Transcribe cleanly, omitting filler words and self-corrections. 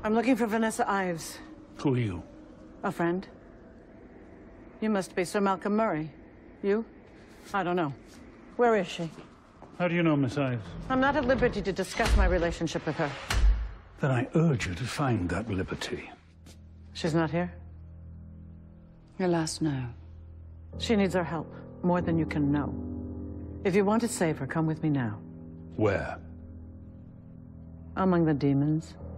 I'm looking for Vanessa Ives. Who are you? A friend. You must be Sir Malcolm Murray. You? I don't know. Where is she? How do you know Miss Ives? I'm not at liberty to discuss my relationship with her. Then I urge you to find that liberty. She's not here? Alas, no. She needs our help, more than you can know. If you want to save her, come with me now. Where? Among the demons.